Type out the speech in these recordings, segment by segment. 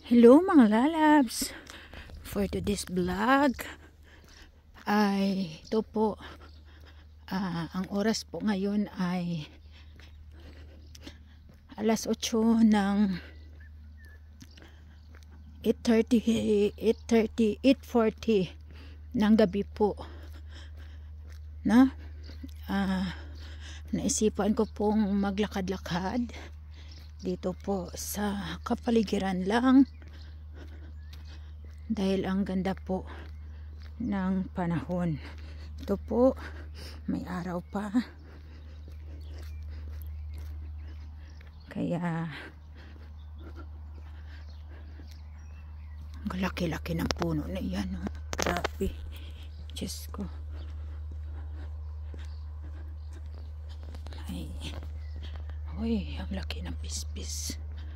Hello mga lalabs! For today's vlog ay ito po, ang oras po ngayon ay alas 8 ng 8:40 ng gabi po na naisipan ko pong maglakad-lakad dito po sa kapaligiran lang dahil ang ganda po ng panahon. Ito po, may araw pa, kaya laki-laki ng puno na yan, oh. Grabe, Diyos ko. Uy, ang laki ng pispis.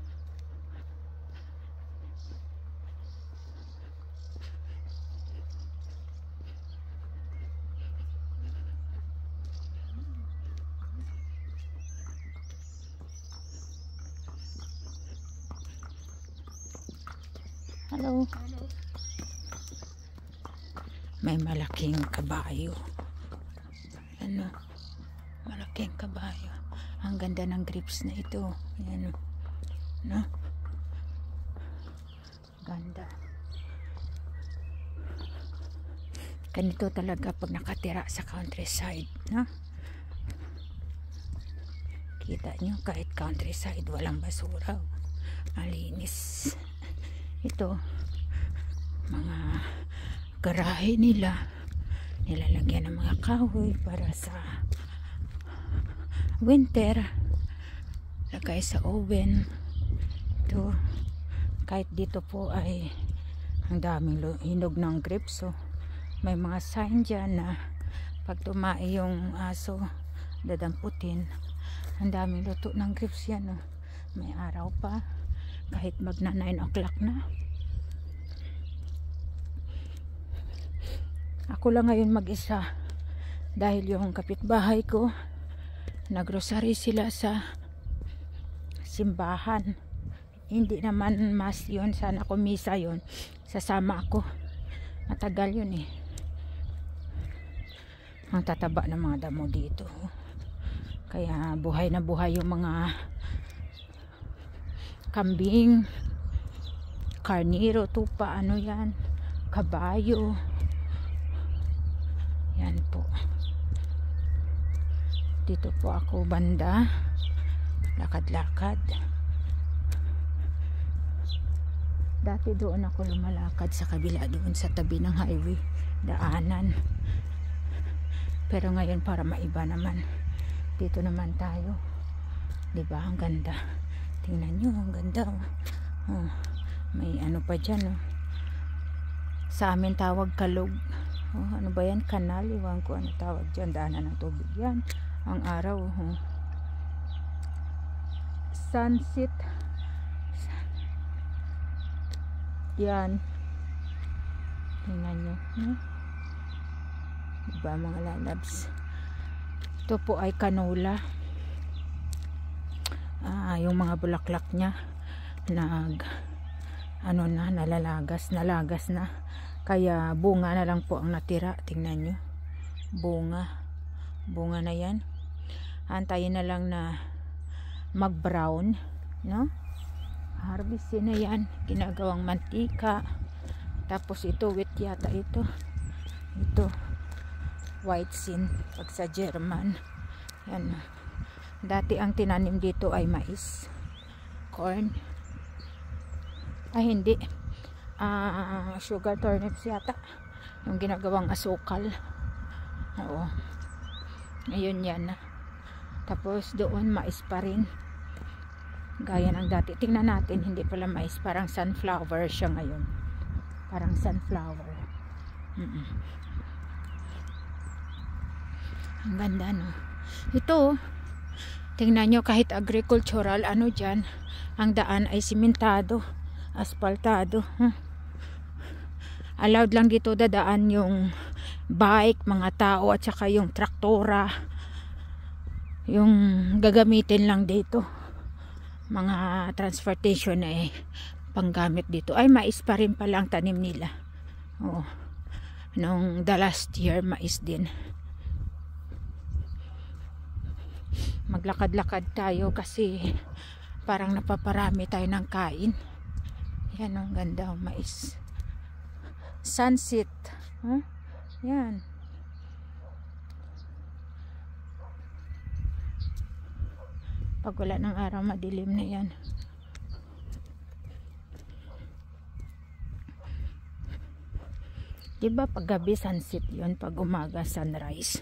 Hello. May malaking kabayo. Ano? Malaking kabayo. Ang ganda ng grapes na ito. Ayan, no? Ganda. Ganito talaga pag nakatira sa countryside, no? Kita nyo, kahit countryside, walang basura. Malinis. Ito, mga garahe nila. Nilalagyan ng mga kahoy para sa winter, lagay sa oven. Ito, kahit dito po ay ang daming hinog ng grapes, so may mga sign dyan na pag tumai yung aso dadamputin. Ang daming luto ng grapes yan, oh. May araw pa kahit magna 9 o'clock na. Ako lang ngayon mag-isa dahil yung kapitbahay ko naggrocery sila sa simbahan. Hindi naman mas yun, sana ko misa yun, sasama ako. Matagal yun eh. Ang tataba ng mga damo dito, kaya buhay na buhay yung mga kambing, karniro, tupa, ano yan, kabayo. Yan po. Dito po ako banda, lakad-lakad. Dati doon ako lumalakad sa kabila, doon sa tabi ng highway, daanan. Pero ngayon para maiba naman, dito naman tayo. Diba, ang ganda. Tingnan nyo, ang ganda, oh. May ano pa dyan, oh. Sa amin tawag kalog. Oh, ano ba yan? Kanal, iwan ko ano tawag dyan. Daanan ng tubig yan. Ang araw, oh. Sunset yan. Tingnan nyo, diba mga lalabs? Ito po ay canola. Yung mga bulaklak nya nalagas na, kaya bunga na lang po ang natira. Tingnan nyo, bunga na yan. Antayin na lang na mag brown, no? Harvestin na yan, ginagawang mantika. Tapos ito wheat yata, ito white sin pag sa German. Yan. Dati ang tinanim dito ay mais, corn, ay hindi, sugar turnips yata, yung ginagawang asukal. Oo, ngayon yan na. Tapos doon mais pa rin, gaya ng dati. Tingnan natin, hindi pala mais, parang sunflower siya ngayon, parang sunflower. Ang ganda, no? Ito, tingnan nyo, kahit agricultural, ano dyan, ang daan ay simentado, asfaltado. Allowed lang dito dadaan yung bike, mga tao, at saka yung traktora. Yung gagamitin lang dito, mga transportation, panggamit dito. Ay, mais pa rin pala ang tanim nila. Oo. Nung the last year, mais din. Maglakad-lakad tayo kasi parang napaparami tayo ng kain. Yan, ang ganda ang mais. Sunset. Huh? Yan. Pag wala ng araw, madilim na yan. Diba pag gabi sunset yun, pag umaga sunrise.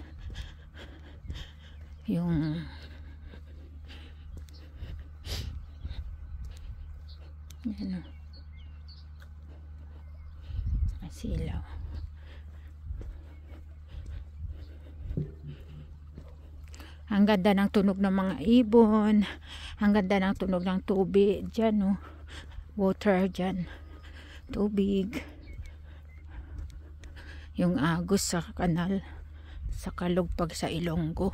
Yung ano, silaw. Ang ganda ng tunog ng mga ibon, ang ganda ng tunog ng tubig dyan, no? Water dyan, tubig. Yung agos sa kanal, sa kalugpag sa Ilonggo.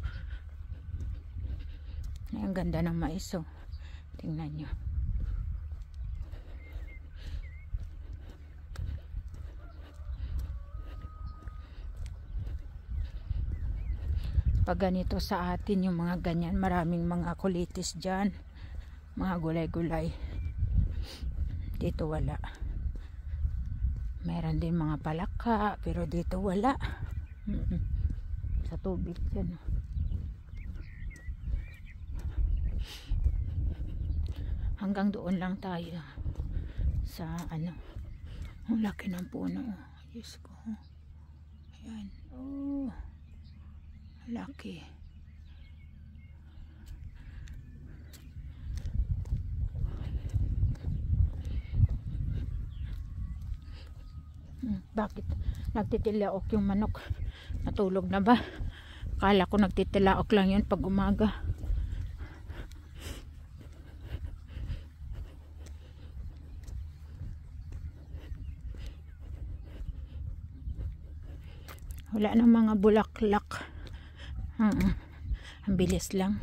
Ang ganda ng mais, oh. Tingnan nyo. Pag ganito sa atin, yung mga ganyan, maraming mga kulitis dyan, mga gulay-gulay. Dito wala. Meron din mga palaka, pero dito wala. Sa tubig dyan. Hanggang doon lang tayo sa ano. Ang laki ng puno. Diyos ko. Ayan. Oh. Laki. Bakit nagtitilaok yung manok? Natulog na ba? Akala ko nagtitilaok lang yun pag umaga. Wala na mga bulaklak. Ang bilis lang.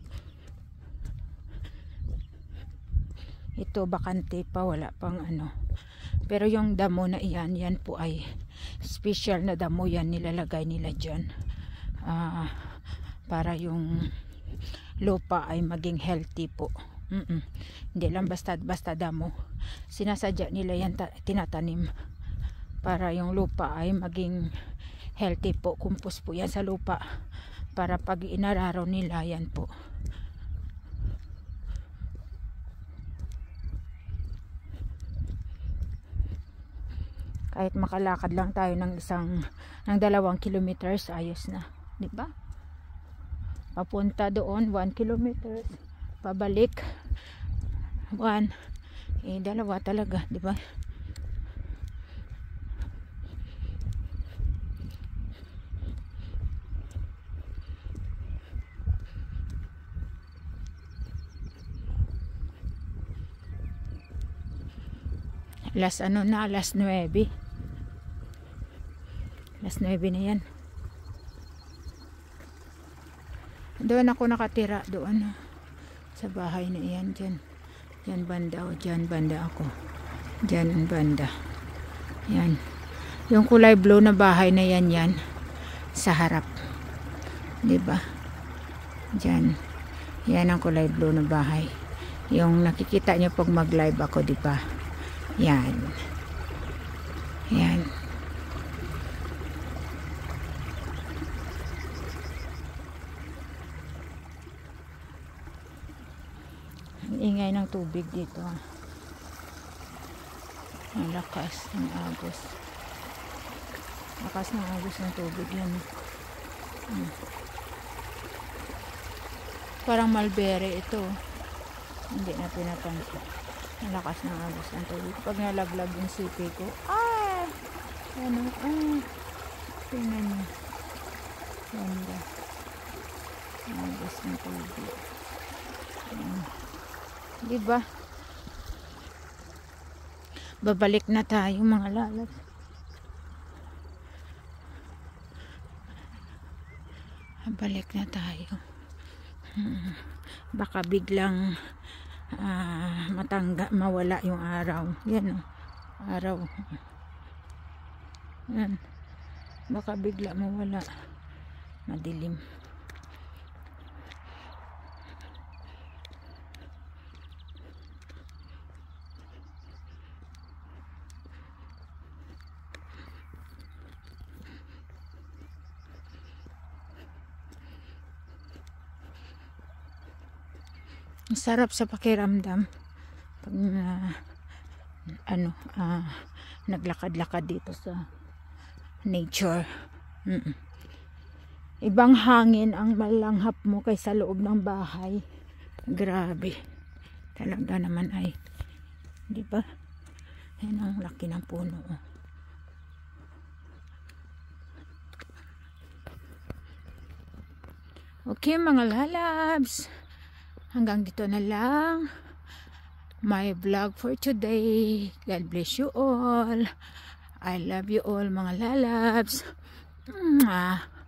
Ito bakante pa, wala pang ano. Pero yung damo na iyan, yan po ay special na damo yan, nilalagay nila dyan. Para yung lupa ay maging healthy po. Hindi lang basta damo. Sinasadya nila yan, tinatanim. Para yung lupa ay maging healthy po. Kumpos po yan sa lupa. Para pag inararaw nila, yan po. Kahit makalakad lang tayo ng 2 kilometers, ayos na, di ba? Papunta doon 1 kilometers, pabalik 1, 2 talaga, di ba? Alas 9. Alas 9 na yan. Doon ako nakatira, doon sa bahay na yan, dyan. Dyan banda, o dyan banda ako. Dyan banda. Yan. Yung kulay blue na bahay na yan, yan. Sa harap. Diba? Dyan. Yan ang kulay blue na bahay. Yung nakikita nyo pag mag-live ako, diba? Yan. Yan. Ang ingay ng tubig dito. Ang lakas ng agos. Lakas ng agos ng tubig yan. Parang mulberry ito. Hindi na pinapansin. Malakas ng agos ng tubig. Pag nalaglag yung sipi ko, ano, tingnan nyo. Ganda. Agos ng tubig. Diba? Babalik na tayo mga lalas. Babalik na tayo. Baka biglang mawala yung araw. Yan o, araw. Yan, baka bigla mawala, madilim. Sarap sa pakiramdam pag naglakad-lakad dito sa nature. Ibang hangin ang malanghap mo kaysa loob ng bahay. Grabe. Talaga naman ay, di ba? Yan ang laki ng puno. Okay mga lalabs, hanggang dito na lang my vlog for today. God bless you all. I love you all mga lalabs. Mwah.